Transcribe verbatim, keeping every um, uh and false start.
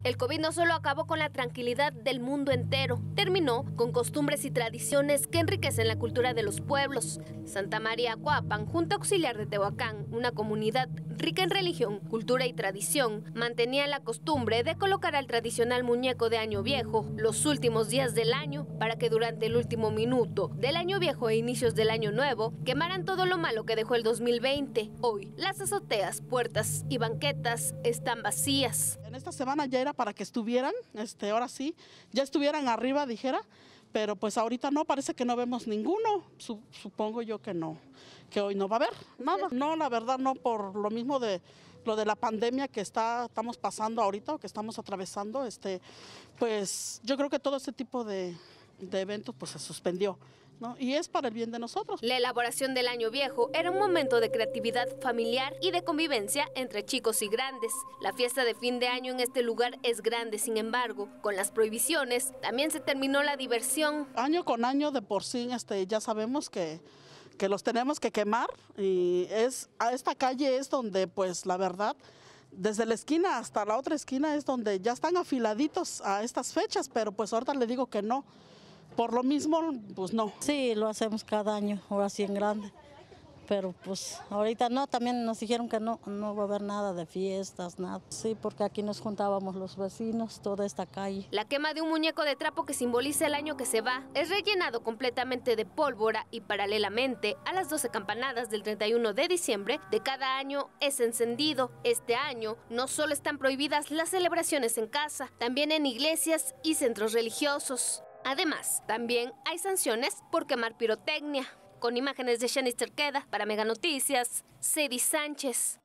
El COVID no solo acabó con la tranquilidad del mundo entero, terminó con costumbres y tradiciones que enriquecen la cultura de los pueblos. Santa María Acuapan, Junta Auxiliar de Tehuacán, una comunidad rica en religión, cultura y tradición, mantenía la costumbre de colocar al tradicional muñeco de Año Viejo los últimos días del año para que durante el último minuto del Año Viejo e inicios del Año Nuevo quemaran todo lo malo que dejó el dos mil veinte. Hoy, las azoteas, puertas y banquetas están vacías. En esta semana ya era para que estuvieran, este, ahora sí, ya estuvieran arriba, dijera, pero pues ahorita no, parece que no vemos ninguno, supongo yo que no, que hoy no va a haber nada. No, la verdad no, por lo mismo de lo de la pandemia que está, estamos pasando ahorita o que estamos atravesando, este, pues yo creo que todo este tipo de, de eventos pues se suspendió, ¿no? Y es para el bien de nosotros. La elaboración del Año Viejo era un momento de creatividad familiar y de convivencia entre chicos y grandes. La fiesta de fin de año en este lugar es grande, sin embargo, con las prohibiciones también se terminó la diversión. Año con año de por sí este, ya sabemos que, que los tenemos que quemar y es, a esta calle es donde pues la verdad, desde la esquina hasta la otra esquina es donde ya están afiladitos a estas fechas, pero pues ahorita le digo que no. Por lo mismo, pues no. Sí, lo hacemos cada año, ahora sí en grande. Pero pues ahorita no, también nos dijeron que no, no va a haber nada de fiestas, nada. Sí, porque aquí nos juntábamos los vecinos, toda esta calle. La quema de un muñeco de trapo que simboliza el año que se va es rellenado completamente de pólvora y paralelamente a las doce campanadas del treinta y uno de diciembre de cada año es encendido. Este año no solo están prohibidas las celebraciones en casa, también en iglesias y centros religiosos. Además, también hay sanciones por quemar pirotecnia. Con imágenes de Shanice Cerqueda, para Mega Noticias, Cedi Sánchez.